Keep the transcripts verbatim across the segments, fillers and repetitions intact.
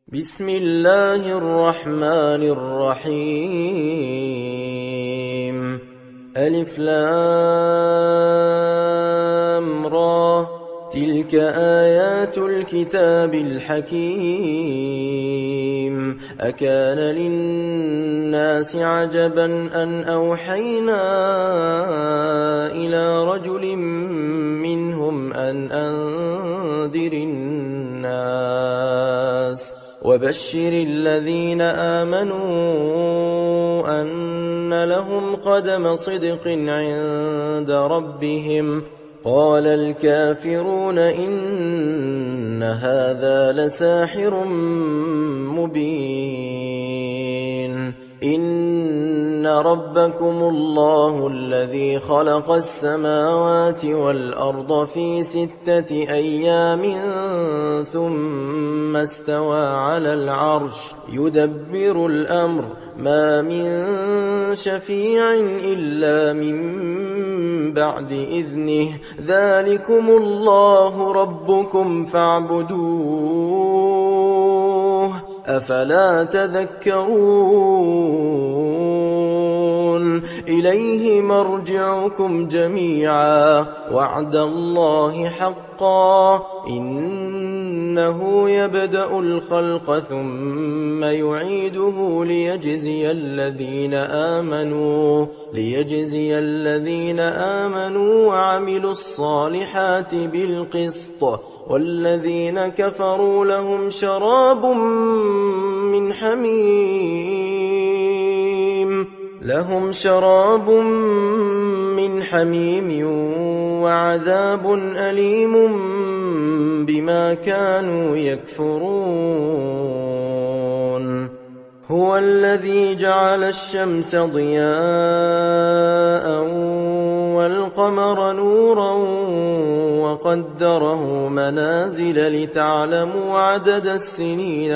بسم الله الرحمن الرحيم. ألف لام را، تلك آيات الكتاب الحكيم. أكان للناس عجبا أن أوحينا إلى رجل منهم أن أنذر الناس وبشر الذين آمنوا أن لهم قدم صدق عند ربهم. قال الكافرون إن هذا لساحر مبين. إن ربكم الله الذي خلق السماوات والأرض في ستة أيام ثم استوى على العرش يدبر الأمر، ما من شفيع إلا من بعد إذنه، ذلكم الله ربكم فاعبدوه، أفلا تذكرون. إليه مرجعكم جميعا، وعد الله حقا، إنه يبدأ الخلق ثم يعيده ليجزي الذين آمنوا ليجزي الذين آمنوا وعملوا الصالحات بالقسط، والذين كفروا لهم شراب من حميم لهم شراب من حميم وعذاب أليم بما كانوا يكفرون. هو الذي جعل الشمس ضياء والقمر نورا وقدره منازل لتعلموا عدد السنين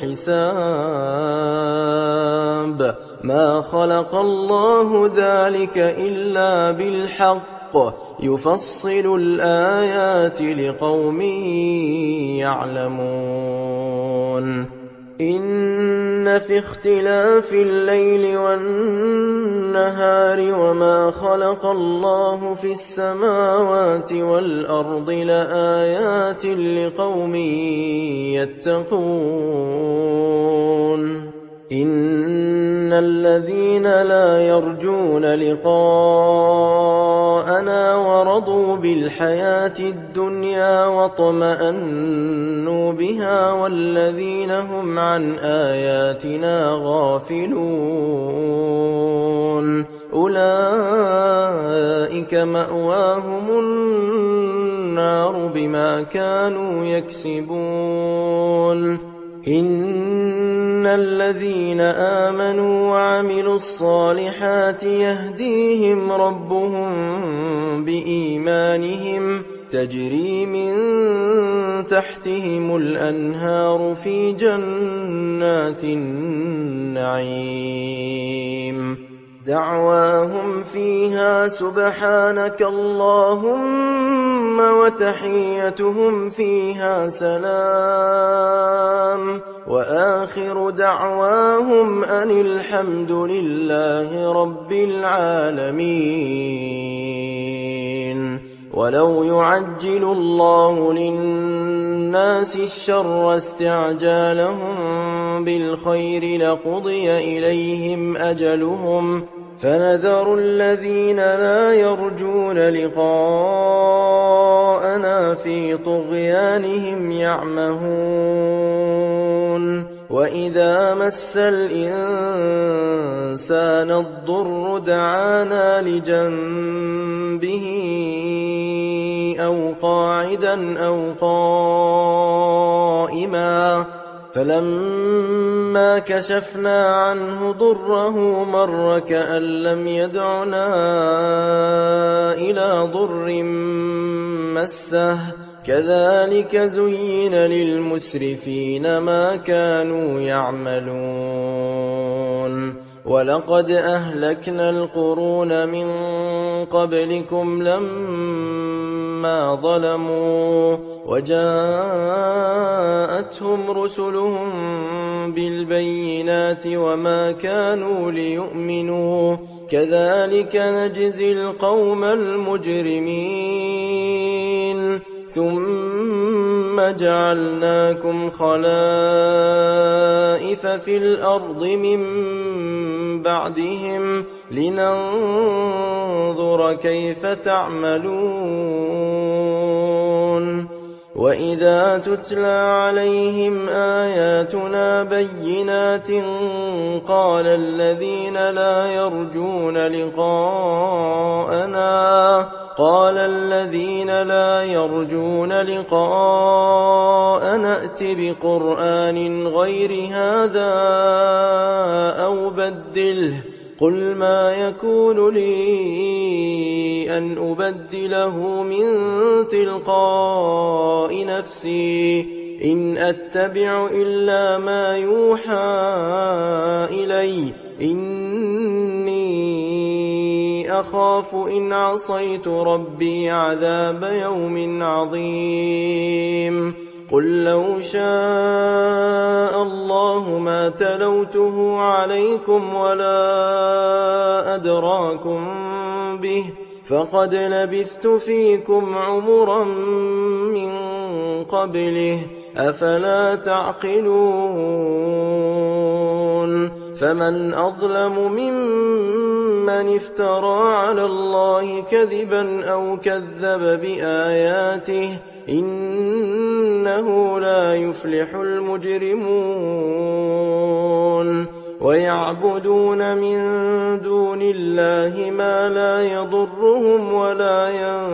والحساب، ما خلق الله ذلك إلا بالحق، يفصل الآيات لقوم يعلمون. إن في اختلاف الليل والنهار وما خلق الله في السماوات والأرض لآيات لقوم يتقون. إن الذين لا يرجون لقاءنا ورضوا بالحياة الدنيا واطمأنوا بها والذين هم عن آياتنا غافلون، أولئك مأواهم النار بما كانوا يكسبون. إن الذين آمنوا وعملوا الصالحات يهديهم ربهم بإيمانهم، تجري من تحتهم الأنهار في جنات النعيم. دعواهم فيها سبحانك اللهم وتحيتهم فيها سلام، وآخر دعواهم أن الحمد لله رب العالمين. ولو يعجل الله للناس الشر استعجالهم بالخير لقضي إليهم أجلهم، فنذر الذين لا يرجون لقاءنا في طغيانهم يعمهون. وإذا مس الإنسان الضر دعانا لجنبه أو قاعدا أو قائما، فلما كشفنا عنه ضره مر كأن لم يدعنا إلى ضر مسه، كذلك زين للمسرفين ما كانوا يعملون. ولقد أهلكنا القرون من قبلكم لما ظلموا وجاءتهم رسلهم بالبينات وما كانوا ليؤمنوا كذلك نجزي القوم المجرمين ثم جعلناكم خلائف في الأرض من بعدهم لننظر كيف تعملون وإذا تتلى عليهم آياتنا بينات قال الذين لا يرجون لقاءنا قال الذين لا يرجون لقاءنا ائت بقرآن غير هذا أو بدله قل ما يكون لي أن أبدله من تلقاء نفسي إن أتبع إلا ما يوحى إلي إني أخاف إن عصيت ربي عذاب يوم عظيم قل لو شاء الله ما تلوته عليكم ولا أدراكم به فقد لبثت فيكم عمرا من قبله أفلا تعقلون فمن أظلم ممن افترى على الله كذبا أو كذب بآياته إنه لا يفلح المجرمون ويعبدون من دون الله ما لا يضرهم ولا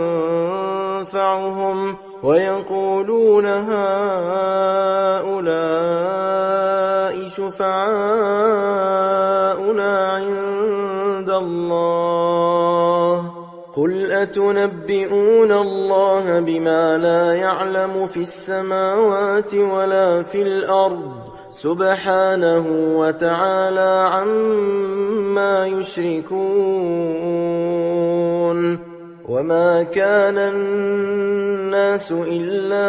ينفعهم ويقولون هؤلاء شفعاؤنا عند الله قل أتنبئون الله بما لا يعلم في السماوات ولا في الأرض سبحانه وتعالى عما يشركون وما كان الناس إلا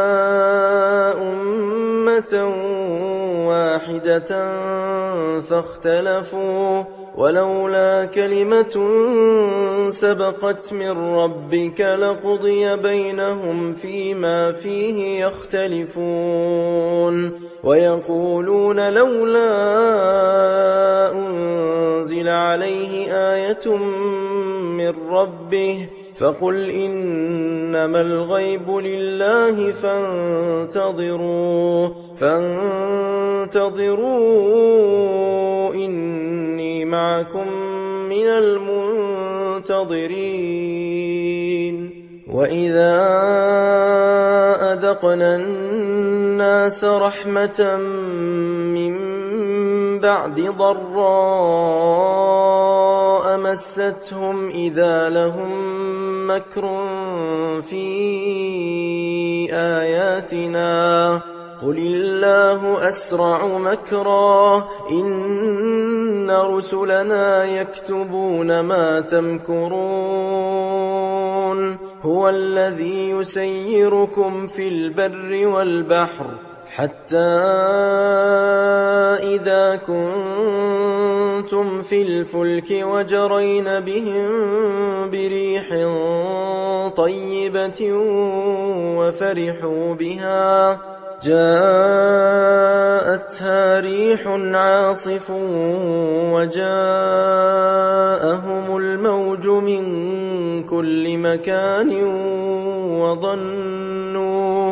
أمة واحدة فاختلفوا ولولا كلمة سبقت من ربك لقضي بينهم فيما فيه يختلفون ويقولون لولا أنزل عليه آية من ربه فقل إنما الغيب لله فانتظروا فانتظروا إني معكم من المنتظرين وإذا أذقنا الناس رحمة من بعد ضراء مستهم إذا لهم مكر في آياتنا قل الله أسرع مكرا إن رسلنا يكتبون ما تمكرون هو الذي يسيركم في البر والبحر حتى إذا كنتم في الفلك وجرين بهم بريح طيبة وفرحوا بها جاءتها ريح عاصف وجاءهم الموج من كل مكان وظنوا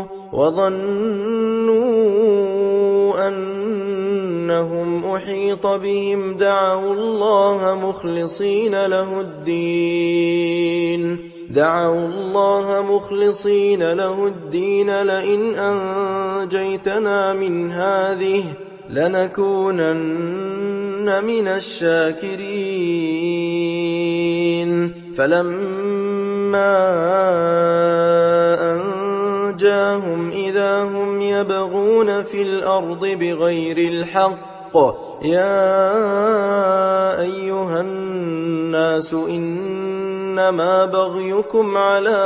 وظنوا أنهم أحيط بهم دعوا الله مخلصين له الدين دعوا الله مخلصين له الدين لئن أنجيتنا من هذه لنكونن من الشاكرين فلما أنجاهم إذا هم يبغون في الأرض بغير الحق يا أيها الناس إنما بغيكم على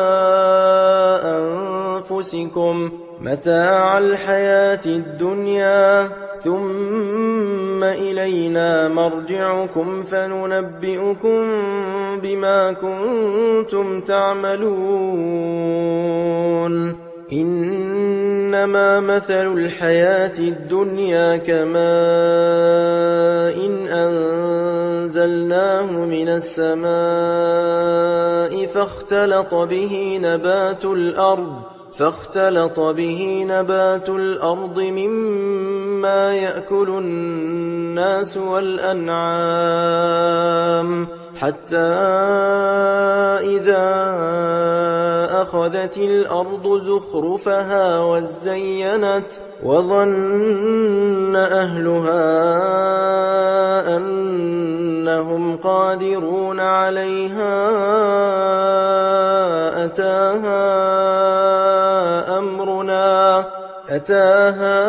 أنفسكم متاع الحياة الدنيا ثم إلينا مرجعكم فننبئكم بما كنتم تعملون إنما مثل الحياة الدنيا كماء إن أنزلناه من السماء فاختلط به نبات الأرض فاختلط به نبات الأرض مما يأكل الناس والأنعام حتى إذا أخذت الأرض زخرفها وزينت وظن أهلها أنهم قادرون عليها أتاها أمرنا أتاها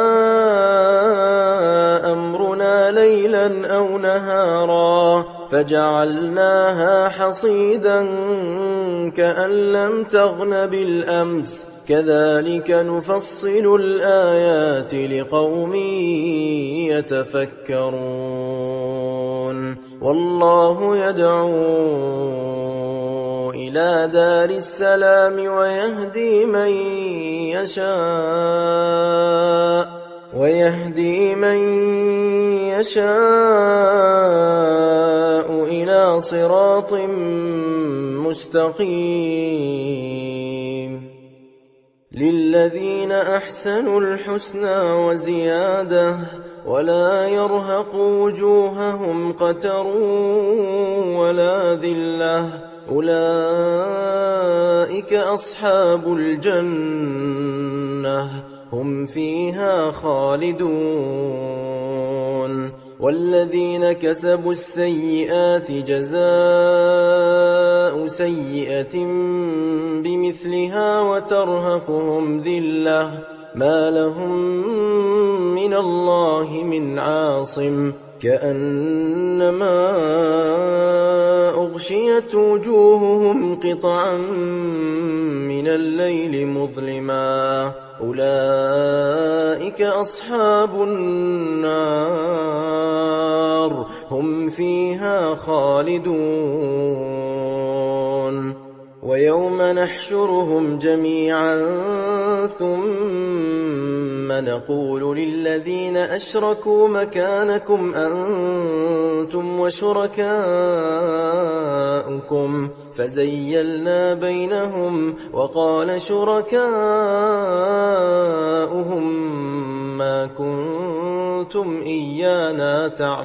أمرنا ليلا أو نهارا فجعلناها حصيدا كأن لم تغن بالأمس كذلك نفصل الآيات لقوم يتفكرون والله يدعو إلى دار السلام ويهدي من يشاء ويهدي من يشاء إلى صراط مستقيم للذين أحسنوا الحسنى وزيادة ولا يرهق وجوههم قتر ولا ذلة أولئك أصحاب الجنة هم فيها خالدون والذين كسبوا السيئات جزاء سيئة بمثلها وترهقهم ذلة ما لهم من الله من عاصم كأنما أغشيت وجوههم قطعا من الليل مظلما أولئك أصحاب النار هم فيها خالدون ويوم نحشرهم جميعا ثم نقول للذين أشركوا مكانكم أنتم وشركاؤكم فزيلنا بينهم وقال شركاؤهم ما كنتم إيانا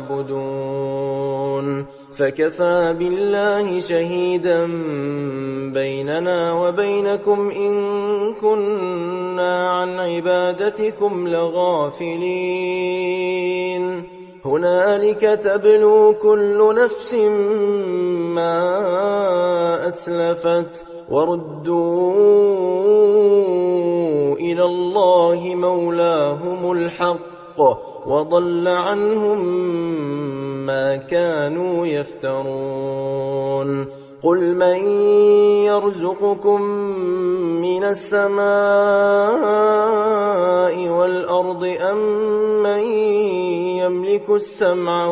تعبدون فكفى بالله شهيدا بيننا وبينكم إن كنا عن عبادتكم لغافلين هنالك تبلو كل نفس ما أسلفت وردوا إلى الله مولاهم الحق وضل عنهم ما كانوا يفترون قل من يرزقكم من السماء والأرض أم من يملك السمع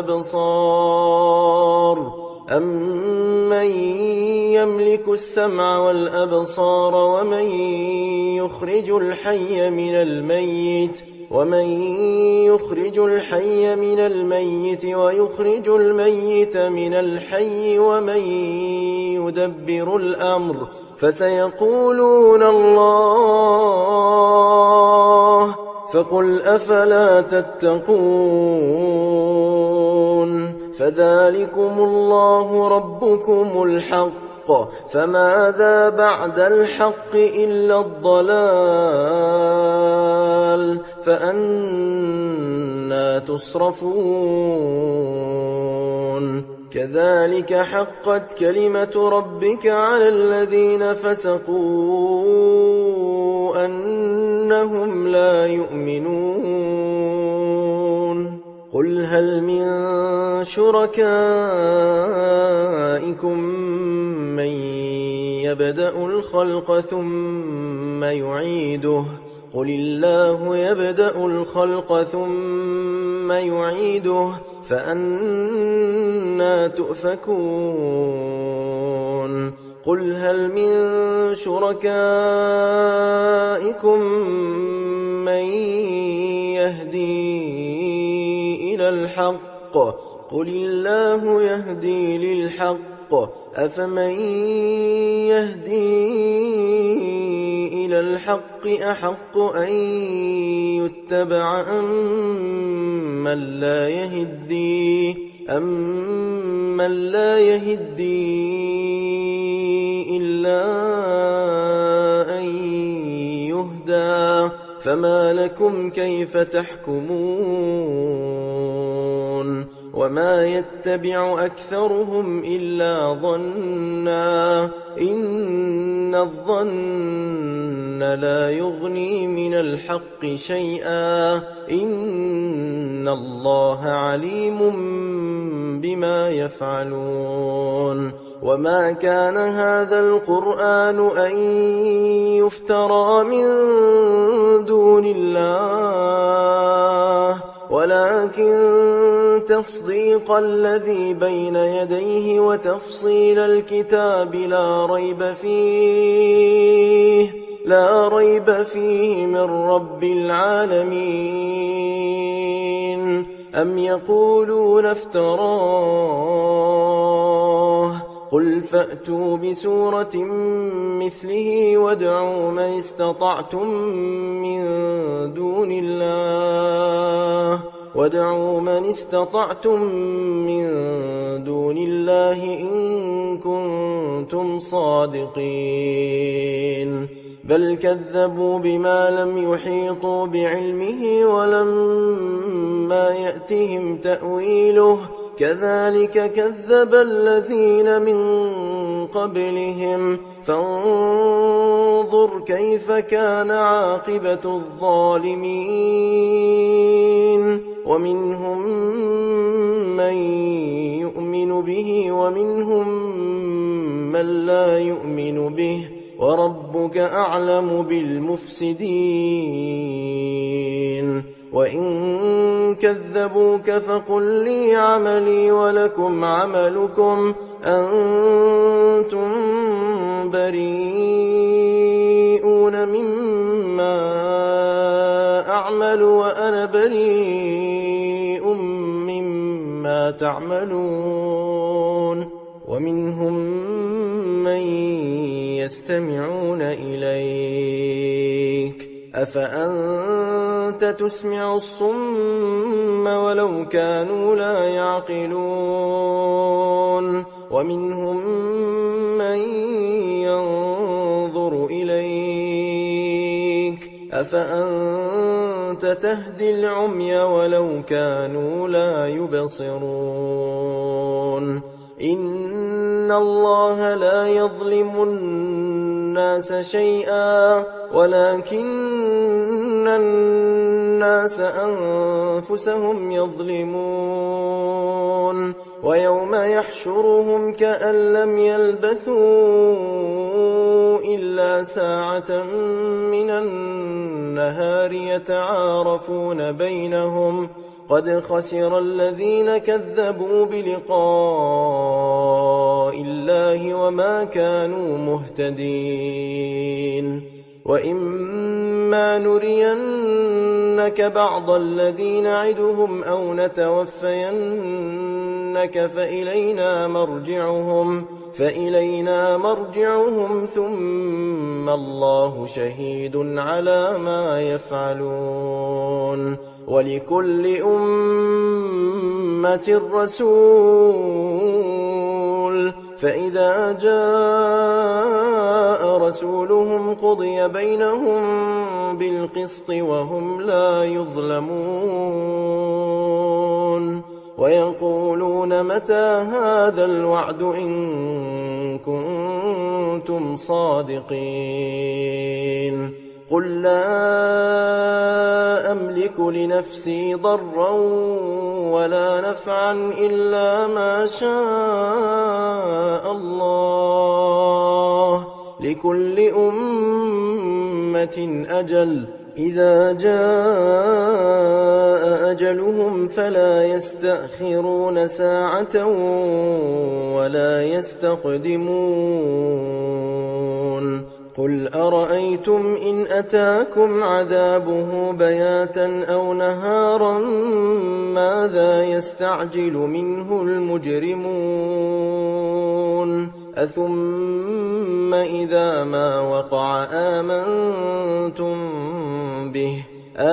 والأبصار أَمَّن يَمْلِكُ السَّمْعَ وَالْأَبْصَارَ وَمَن يُخْرِجُ الْحَيَّ مِنَ الْمَيِّتِ وَمَن يُخْرِجُ الْحَيَّ مِنَ الْمَيِّتِ وَيُخْرِجُ الْمَيِّتَ مِنَ الْحَيِّ وَمَن يُدَبِّرُ الْأَمْرَ فَسَيَقُولُونَ اللَّهُ فَقُلْ أَفَلَا تَتَّقُونَ فَذَلِكُمُ اللَّهُ رَبُّكُمُ الْحَقُّ فَمَاذَا بَعْدَ الْحَقِّ إِلَّا الضَّلَالُ فَأَنَّى تُصْرَفُونَ كَذَلِكَ حَقَّتْ كَلِمَةُ رَبِّكَ عَلَى الَّذِينَ فَسَقُوا أَنَّهُمْ لَا يُؤْمِنُونَ قل هل من شركائكم من يبدأ الخلق ثم يعيده قل الله يبدأ الخلق ثم يعيده فأنى تؤفكون قل هل من شركائكم من يهدي إلى الحق قل الله يهدي للحق أفمن يهدي إلى الحق أحق أن يتبع أم من لا يهدي أم من لا يهدي إلا أن يهدى فما لكم كيف تحكمون وما يتبع أكثرهم إلا ظنا إن الظن لا يغني من الحق شيئا إن الله عليم بما يفعلون وما كان هذا القرآن أن يفترى من دون الله ولكن تصديق الذي بين يديه وتفصيل الكتاب لا ريب فيه لا ريب فيه من رب العالمين أم يقولون افتراه قل فأتوا بسورة مثله وادعوا من استطعتم من دون الله وادعوا من استطعتم من دون الله إن كنتم صادقين بل كذبوا بما لم يحيطوا بعلمه ولما يأتهم تأويله كذلك كذب الذين من قبلهم فانظر كيف كان عاقبة الظالمين ومنهم من يؤمن به ومنهم من لا يؤمن به وربك أعلم بالمفسدين وإن كذبوك فقل لي عملي ولكم عملكم أنتم بريئون مما أعمل وأنا بريء مما تعملون ومنهم من يستمعون إليك أفأنت تسمع الصم ولو كانوا لا يعقلون ومنهم من ينظر إليك أفأنت تهدي العمي ولو كانوا لا يبصرون إن الله لا يظلم الناس شيئا ولكن الناس أنفسهم يظلمون ويوم يحشرهم كأن لم يلبثوا إلا ساعة من النهار يتعارفون بينهم قد خسر الذين كذبوا بلقاء الله وما كانوا مهتدين وإما نرينك بعض الذي نعدهم أو نتوفينك فإلينا مرجعهم فإلينا مرجعهم ثم الله شهيد على ما يفعلون ولكل أمة رسول فإذا جاء رسولهم قضي بينهم بالقسط وهم لا يظلمون ويقولون متى هذا الوعد إن كنتم صادقين قل لا أملك لنفسي ضرا ولا نفعا إلا ما شاء الله لكل أمة أجل إذا جاء أجلهم فلا يستأخرون ساعة ولا يستقدمون قل أرأيتم إن أتاكم عذابه بياتا أو نهارا ماذا يستعجل منه المجرمون أثم إذا ما وقع آمنتم به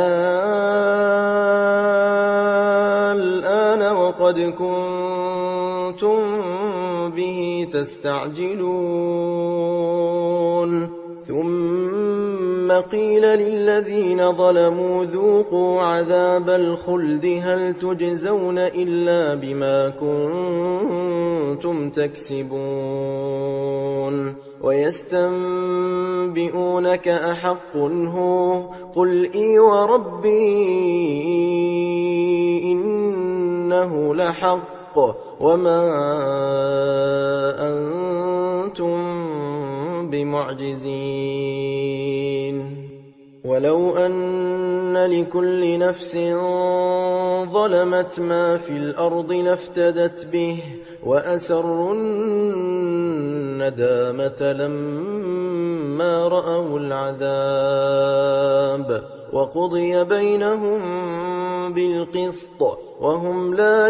الآن وقد كنتم به تستعجلون ثم قيل للذين ظلموا ذوقوا عذاب الخلد هل تجزون إلا بما كنتم تكسبون ويستنبئونك أحق هو قل إي وربي إنه لحق وما أنتم بمعجزين ولو أن لكل نفس ظلمت ما في الأرض لافتدت به وأسروا الندامة لما رأوا العذاب وقضي بينهم بالقسط وهم لا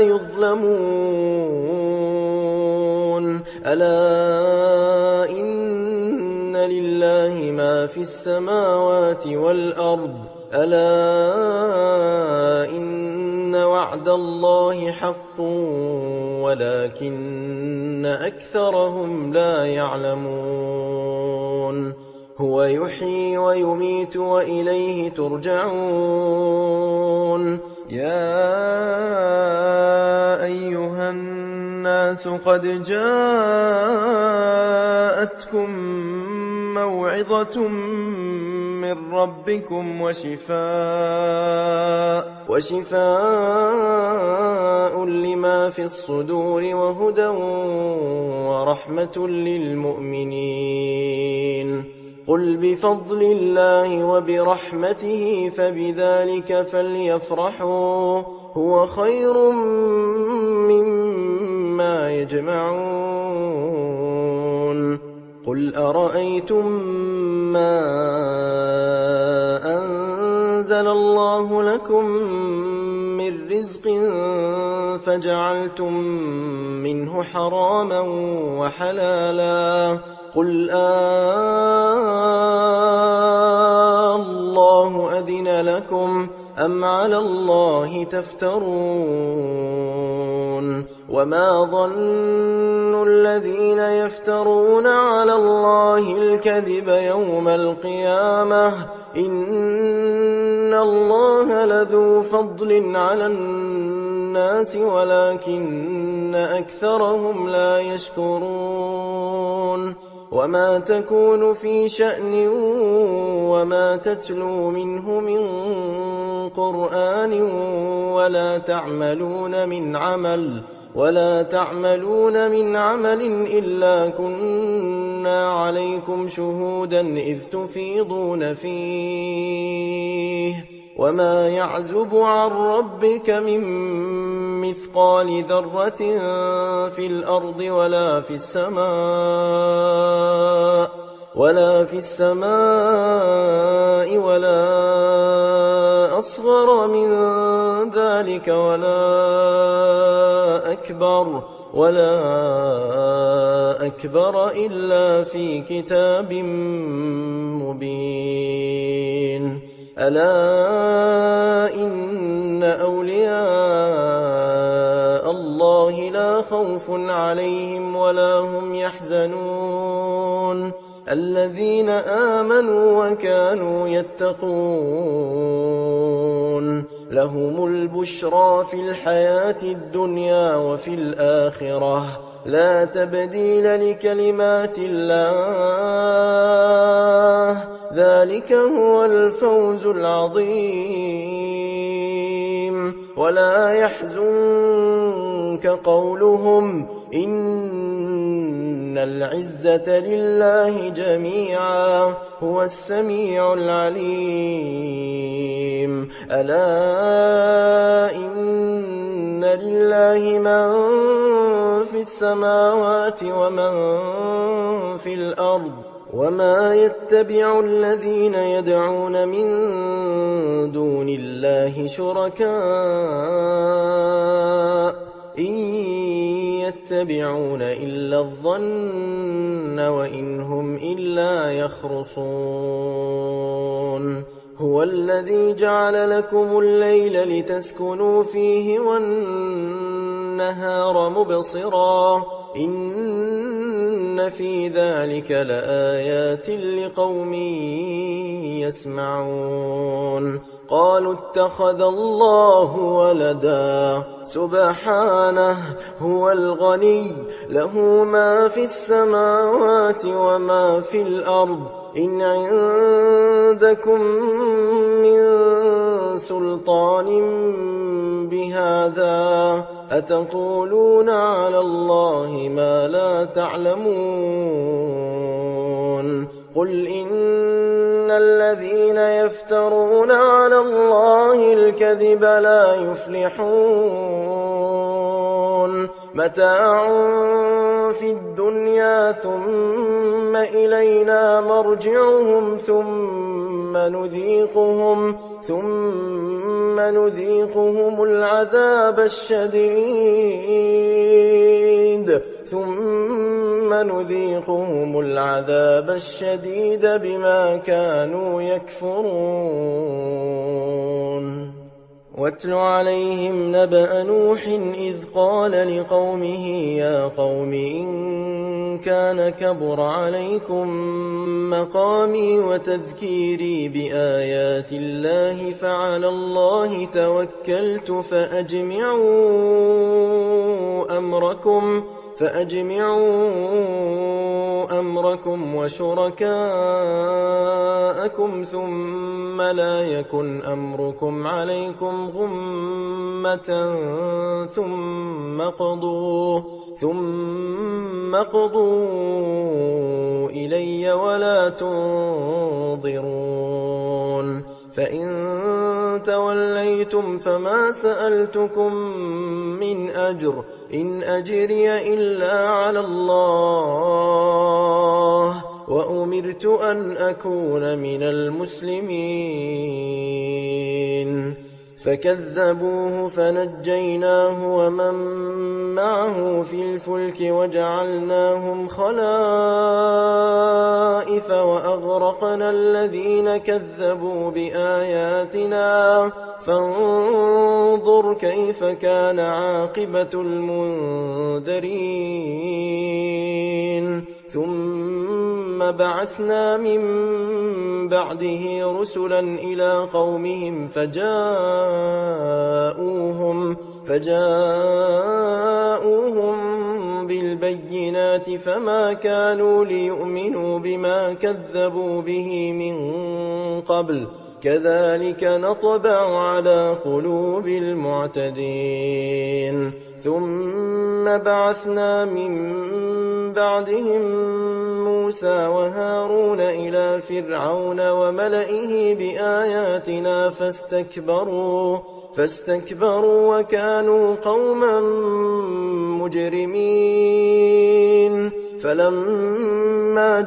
يظلمون ألا إن لله ما في السماوات والأرض ألا إن وعد الله حق ولكن أكثرهم لا يعلمون هو يحيي ويميت وإليه ترجعون يا أيها الناس قد جاءتكم موعظة من ربكم وشفاء وشفاء لما في الصدور وهدى ورحمة للمؤمنين قل بفضل الله وبرحمته فبذلك فليفرحوا هو خير مما يجمعون قل أرأيتم ما أنزل الله لكم من رزق فجعلتم منه حراما وحلالا قل آه الله أذن لكم أم على الله تفترون وما ظن الذين يفترون على الله الكذب يوم القيامة إن الله لذو فضل على الناس ولكن أكثرهم لا يشكرون وما تكون في شأن وما تتلو منه من قرآن ولا تعملون من عمل ولا تعملون من عمل إلا كنا عليكم شهودا إذ تفيضون فيه وما يعزب عن ربك من مثقال ذرة في الأرض ولا في السماء ولا في السماء ولا أصغر من ذلك ولا أكبر ولا أكبر إلا في كتاب مبين ألا إن أولياء الله لا خوف عليهم ولا هم يحزنون الذين آمنوا وكانوا يتقون لهم البشرى في الحياة الدنيا وفي الآخرة لا تبديل لكلمات الله ذلك هو الفوز العظيم ولا يحزنك قولهم إن العزة لله جميعا هو السميع العليم ألا إن لله من في السماوات ومن في الأرض وما يتبع الذين يدعون من دون الله شركاء إن يتبعون إلا الظن وإن هم إلا يخرصون هو الذي جعل لكم الليل لتسكنوا فيه والنهار مبصرا إن في ذلك لآيات لقوم يسمعون قالوا اتخذ الله ولدا سبحانه هو الغني له ما في السماوات وما في الأرض إن عندكم من سلطان بهذا أتقولون على الله ما لا تعلمون قل إن الذين يفترون على الله الكذب لا يفلحون متاع في الدنيا ثم إلينا مرجعهم ثم نذيقهم ثم نذيقهم العذاب الشديد ثم نذيقهم العذاب الشديد بما كانوا يكفرون واتل عليهم نبأ نوح إذ قال لقومه يا قوم إن كان كبر عليكم مقامي وتذكيري بآيات الله فعلى الله توكلت فأجمعوا أمركم فأجمعوا أمركم وشركاءكم ثم لا يكن أمركم عليكم غمة ثم قضوا ثم قضوا إلي ولا تنظرون فإن توليتم فما سألتكم من أجر إن أجري إلا على الله وأمرت أن أكون من المسلمين فكذبوه فنجيناه ومن معه في الفلك وجعلناهم خلائف وأغرقنا الذين كذبوا بآياتنا فانظر كيف كان عاقبة المنذرين ثم بعثنا من بعده رسلا إلى قومهم فجاءوهم فجاءوهم بالبينات فما كانوا ليؤمنوا بما كذبوا به من قبل كذلك نطبع على قلوب المعتدين ثم بعثنا من بعدهم موسى وهارون إلى فرعون وملئه بآياتنا فاستكبروا فاستكبروا وكانوا قوما مجرمين فلما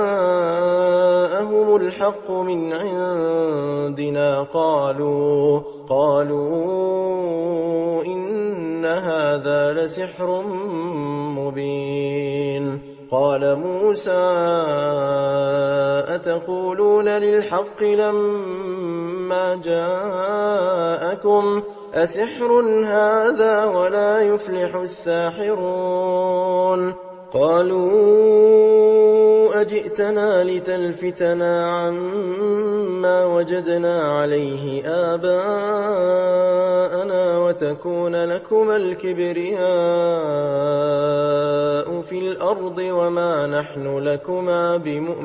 جاءهم الحق من عندنا قالوا قالوا إن هذا لسحر مبين قال موسى أتقولون للحق لما جاءكم أسحر هذا ولا يفلح الساحرون قالوا أجئتنا لتلفتنا عما وجدنا عليه آباءنا وتكون لكما الكبرياء في الأرض وما نحن لكما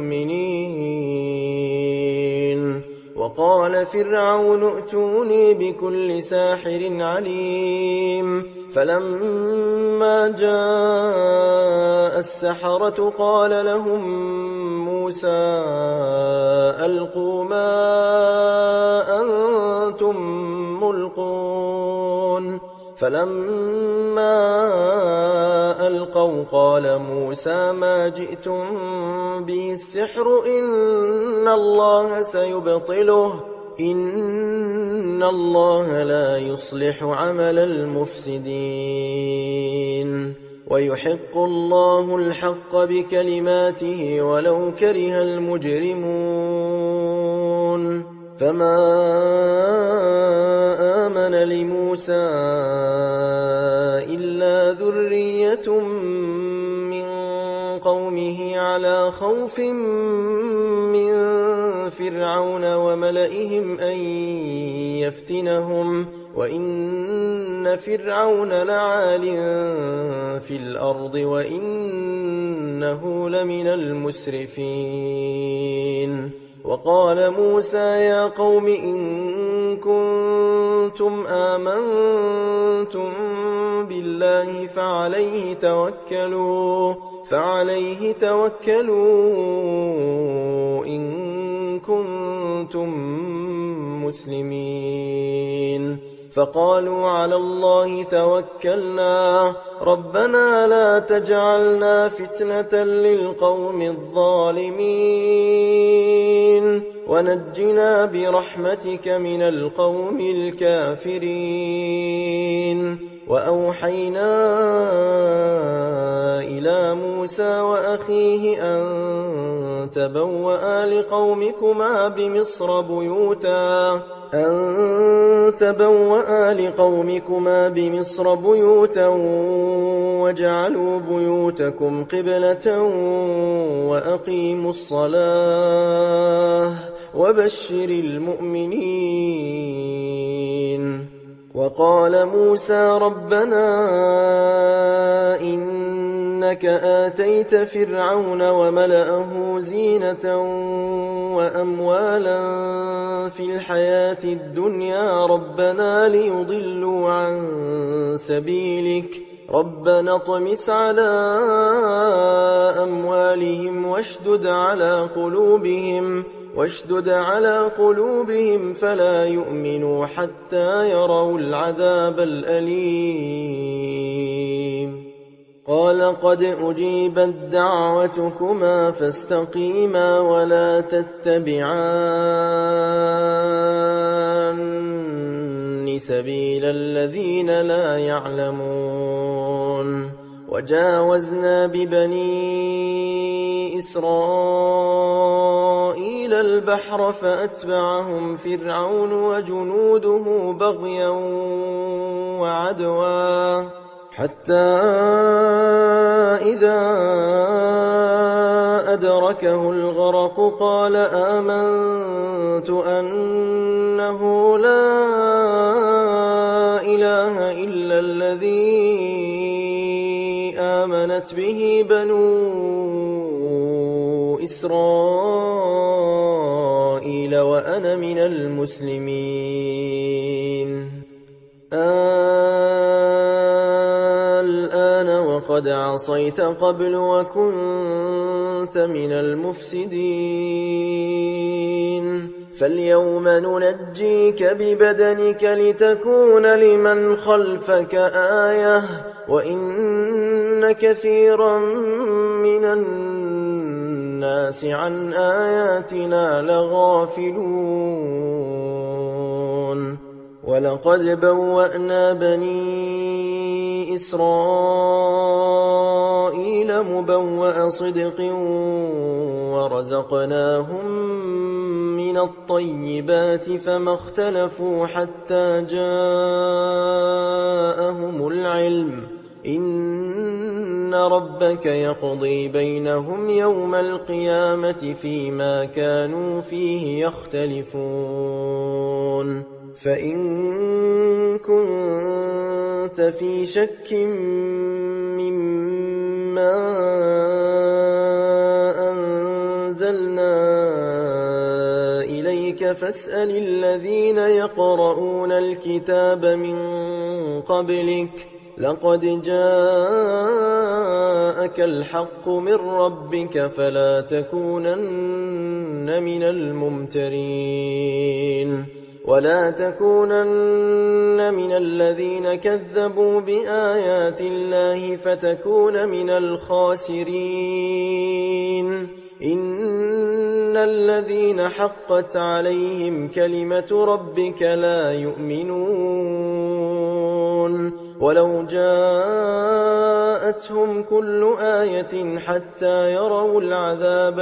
بمؤمنين. وقال فرعون ائتوني بكل ساحر عليم. فلما جاء السحرة قال لهم موسى ألقوا ما أنتم ملقون. فلما ألقوا قال موسى ما جئتم به السحر إن الله سيبطله إن الله لا يصلح عمل المفسدين ويحق الله الحق بكلماته ولو كره المجرمون. فما آمن لموسى إلا ذرية من قومه على خوف من فرعون وملئهم أن يفتنهم وإن فرعون لعال في الأرض وإنه لمن المسرفين. وقال موسى يا قوم إن كنتم آمنتم بالله فعليه توكلوا فعليه توكلوا إن كنتم مسلمين. فقالوا على الله توكلنا ربنا لا تجعلنا فتنة للقوم الظالمين ونجنا برحمتك من القوم الكافرين. وأوحينا إلى موسى وأخيه أن تبوأ لقومكما بمصر بيوتا أن تبوأ لقومكما بمصر بيوتا واجعلوا بيوتكم قبلة وأقيموا الصلاة وبشر المؤمنين. وقال موسى ربنا إنك آتيت فرعون وملأه زينة وأموالا في الحياة الدنيا ربنا ليضلوا عن سبيلك ربنا اطمس على أموالهم واشدد على قلوبهم واشدد على قلوبهم فلا يؤمنوا حتى يروا العذاب الأليم. قال قد أجيبت دعوتكما فاستقيما ولا تتبعان سبيل الذين لا يعلمون. وجاوزنا ببني إسرائيل البحر فأتبعهم فرعون وجنوده بغيا وعدوا حتى إذا أدركه الغرق قال آمنت أنه لا إله إلا الذي آمنت به بنو إسرائيل وأنا من المسلمين. الآن وقد عصيت قبل وكنت من المفسدين فاليوم ننجيك ببدنك لتكون لمن خلفك آية وإن كثيرا من الناس عن آياتنا لغافلون. ولقد بوأنا بني إسرائيل مبوأ صدق ورزقناهم من الطيبات فما اختلفوا حتى جاءهم العلم إن ربك يقضي بينهم يوم القيامة فيما كانوا فيه يختلفون فإن كنت في شك مما أنزلنا إليك فاسأل الذين يقرؤون الكتاب من قبلك لقد جاءك الحق من ربك فلا تكونن من الممترين ولا تكونن من الذين كذبوا بآيات الله فتكون من الخاسرين إن الذين حقت عليهم كلمة ربك لا يؤمنون ولو جاءتهم كل آية حتى يروا العذاب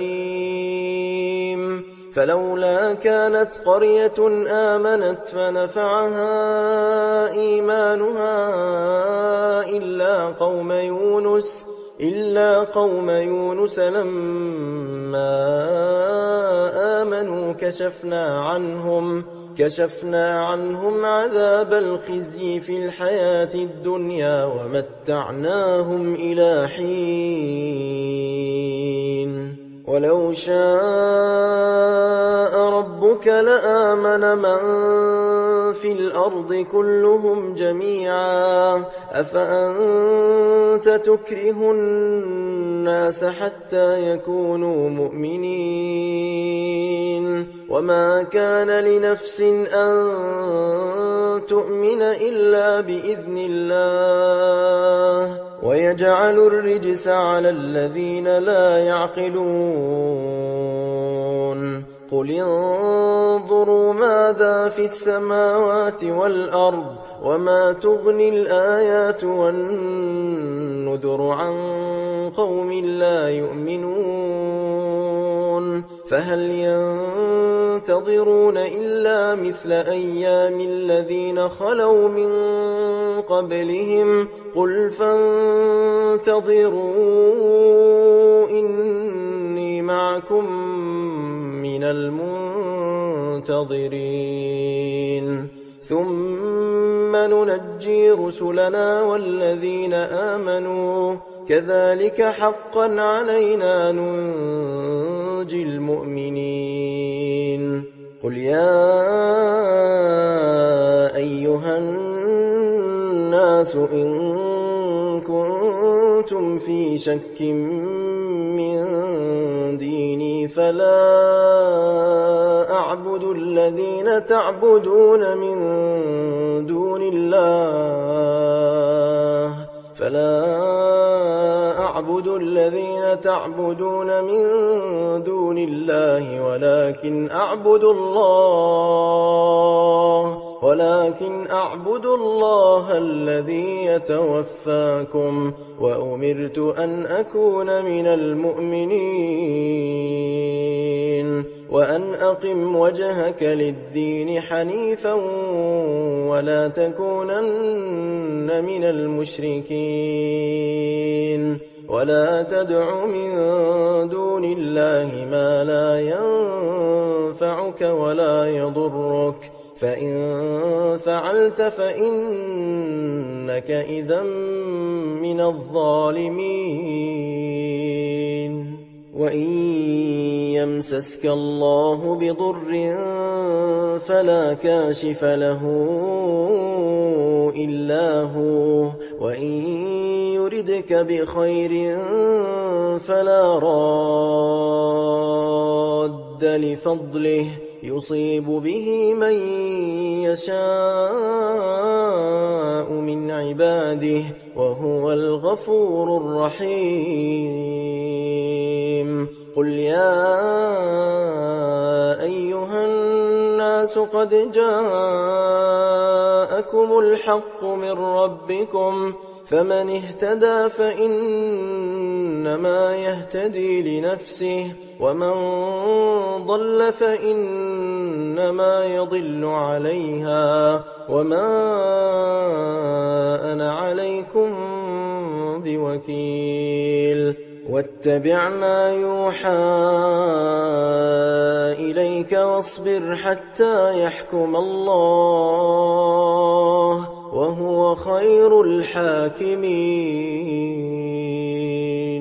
الأليم فلولا كانت قرية آمنت فنفعها إيمانها إلا قوم يونس إلا قوم يونس لما آمنوا كشفنا عنهم كشفنا عنهم عذاب الخزي في الحياة الدنيا ومتعناهم إلى حين ولو شاء ربك لآمن من في الأرض كلهم جميعا أفأنت تكره الناس حتى يكونوا مؤمنين وما كان لنفس أن تؤمن إلا بإذن الله ويجعل الرجس على الذين لا يعقلون قل انظروا ماذا في السماوات والأرض وما تغني الآيات والنذر عن قوم لا يؤمنون فهل ينتظرون إلا مثل أيام الذين خلوا من قبلهم قل فانتظروا إني معكم من المنتظرين ثم ننجي رسلنا والذين آمنوا كذلك حقا علينا ننجي المؤمنين قل يا أيها الناس إن كنتم في شك من ديني فلا أعبد الذين تعبدون من دون الله فلا أعبد الذين تعبدون من دون الله ولكن أعبد الله ولكن أعبد الله الذي يتوفاكم وأمرت أن أكون من المؤمنين وأن أقم وجهك للدين حنيفا ولا تكونن من المشركين ولا تدع من دون الله ما لا ينفعك ولا يضرك فإن فعلت فإنك إذا من الظالمين وإن يمسسك الله بضر فلا كاشف له إلا هو وإن يردك بخير فلا راد لفضله يصيب به من يشاء من عباده وهو الغفور الرحيم قل يا أيها الناس قد جاءكم الحق من ربكم فمن اهتدى فإنما يهتدي لنفسه ومن ضل فإنما يضل عليها وما أنا عليكم بوكيل واتبع ما يوحى إليك واصبر حتى يحكم الله وهو خير الحاكمين.